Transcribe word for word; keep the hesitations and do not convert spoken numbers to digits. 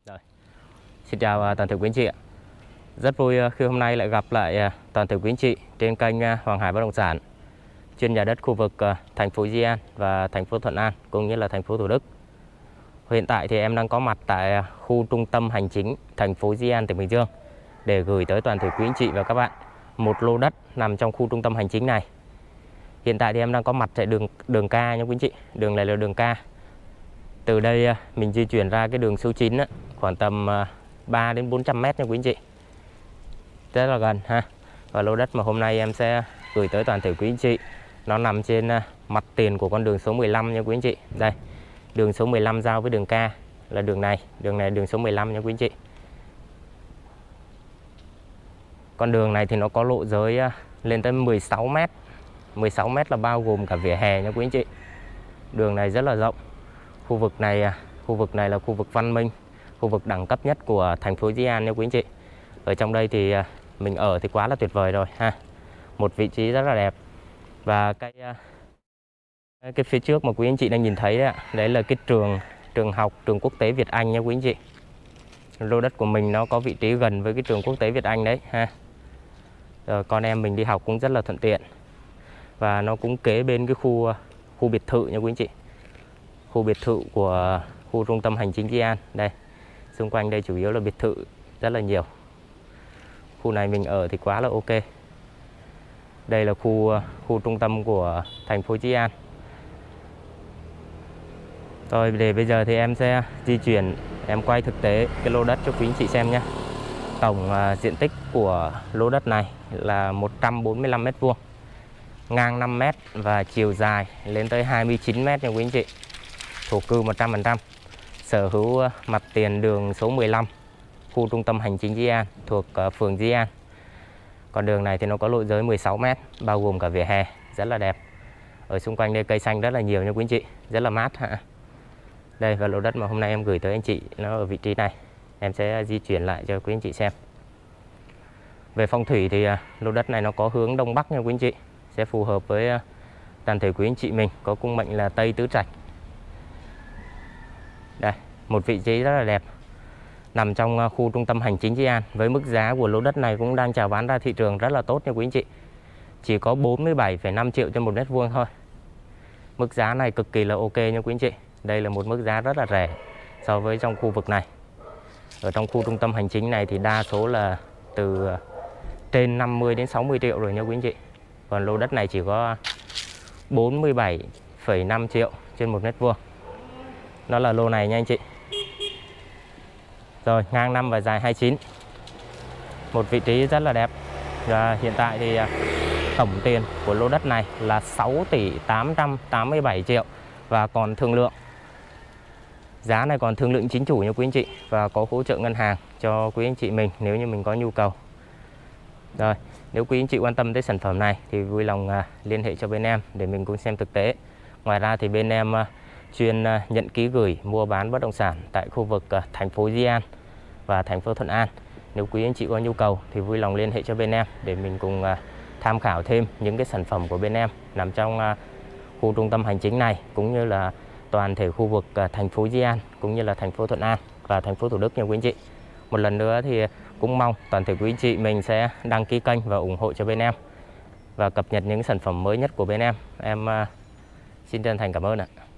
Rồi. Xin chào toàn thể quý anh chị ạ. Rất vui khi hôm nay lại gặp lại toàn thể quý anh chị trên kênh Hoàng Hải Bất động sản, chuyên nhà đất khu vực thành phố Di An và thành phố Thuận An cũng như là thành phố Thủ Đức. Hiện tại thì em đang có mặt tại khu trung tâm hành chính thành phố Di An, tỉnh Bình Dương để gửi tới toàn thể quý anh chị và các bạn một lô đất nằm trong khu trung tâm hành chính này. Hiện tại thì em đang có mặt tại đường đường K nha quý anh chị. Đường này là đường K. Từ đây mình di chuyển ra cái đường số chín á, khoảng tầm ba đến bốn trăm mét nha quý anh chị. Rất là gần ha. Và lô đất mà hôm nay em sẽ gửi tới toàn thể quý anh chị, nó nằm trên mặt tiền của con đường số mười lăm nha quý anh chị. Đây, đường số mười lăm giao với đường K là đường này, đường này đường số mười lăm nha quý anh chị. Con đường này thì nó có lộ giới lên tới mười sáu mét. mười sáu mét là bao gồm cả vỉa hè nha quý anh chị. Đường này rất là rộng. Khu vực này khu vực này là khu vực văn minh, khu vực đẳng cấp nhất của thành phố Di An nha quý anh chị. Ở trong đây thì mình ở thì quá là tuyệt vời rồi ha. Một vị trí rất là đẹp. Và cái cái phía trước mà quý anh chị đang nhìn thấy đấy, đấy là cái trường trường học trường quốc tế Việt Anh nha quý anh chị. Lô đất của mình nó có vị trí gần với cái trường quốc tế Việt Anh đấy ha. Rồi con em mình đi học cũng rất là thuận tiện. Và nó cũng kế bên cái khu khu biệt thự nha quý anh chị. Khu biệt thự của khu trung tâm hành chính Di An. Đây, xung quanh đây chủ yếu là biệt thự rất là nhiều. Khu này mình ở thì quá là ok. Đây là khu khu trung tâm của thành phố Di An. Rồi để bây giờ thì em sẽ di chuyển, em quay thực tế cái lô đất cho quý anh chị xem nhé. Tổng uh, diện tích của lô đất này là một trăm bốn mươi lăm mét vuông, ngang năm mét và chiều dài lên tới hai mươi chín mét nha quý anh chị. Thổ cư một trăm phần trăm. Sở hữu mặt tiền đường số mười lăm, khu trung tâm hành chính Di An, thuộc uh, phường Di An. Còn đường này thì nó có lộ giới mười sáu mét, bao gồm cả vỉa hè, rất là đẹp. Ở xung quanh đây cây xanh rất là nhiều nha quý anh chị, rất là mát ha. Đây, và lô đất mà hôm nay em gửi tới anh chị nó ở vị trí này. Em sẽ di chuyển lại cho quý anh chị xem. Về phong thủy thì uh, lô đất này nó có hướng đông bắc nha quý anh chị, sẽ phù hợp với uh, toàn thể quý anh chị mình có cung mệnh là Tây Tứ Trạch. Đây, một vị trí rất là đẹp, nằm trong khu trung tâm hành chính Di An. Với mức giá của lô đất này cũng đang chào bán ra thị trường rất là tốt nha quý anh chị. Chỉ có bốn mươi bảy phẩy năm triệu cho một mét vuông thôi. Mức giá này cực kỳ là ok nha quý anh chị. Đây là một mức giá rất là rẻ so với trong khu vực này. Ở trong khu trung tâm hành chính này thì đa số là từ trên năm mươi đến sáu mươi triệu rồi nha quý anh chị. Còn lô đất này chỉ có bốn mươi bảy phẩy năm triệu trên một mét vuông. Đó là lô này nha anh chị. Rồi, ngang năm và dài hai mươi chín. Một vị trí rất là đẹp. Và hiện tại thì tổng tiền của lô đất này là sáu tỷ tám trăm tám mươi bảy triệu và còn thương lượng. Giá này còn thương lượng chính chủ nha quý anh chị, và có hỗ trợ ngân hàng cho quý anh chị mình nếu như mình có nhu cầu. Rồi, nếu quý anh chị quan tâm tới sản phẩm này thì vui lòng uh, liên hệ cho bên em để mình cùng xem thực tế. Ngoài ra thì bên em uh, chuyên uh, nhận ký gửi mua bán bất động sản tại khu vực uh, thành phố Di An và thành phố Thuận An. Nếu quý anh chị có nhu cầu thì vui lòng liên hệ cho bên em để mình cùng uh, tham khảo thêm những cái sản phẩm của bên em nằm trong uh, khu trung tâm hành chính này, cũng như là toàn thể khu vực uh, thành phố Di An cũng như là thành phố Thuận An và thành phố Thủ Đức nha quý anh chị. Một lần nữa thì cũng mong toàn thể quý anh chị mình sẽ đăng ký kênh và ủng hộ cho bên em và cập nhật những sản phẩm mới nhất của bên em. Em uh, xin chân thành cảm ơn ạ.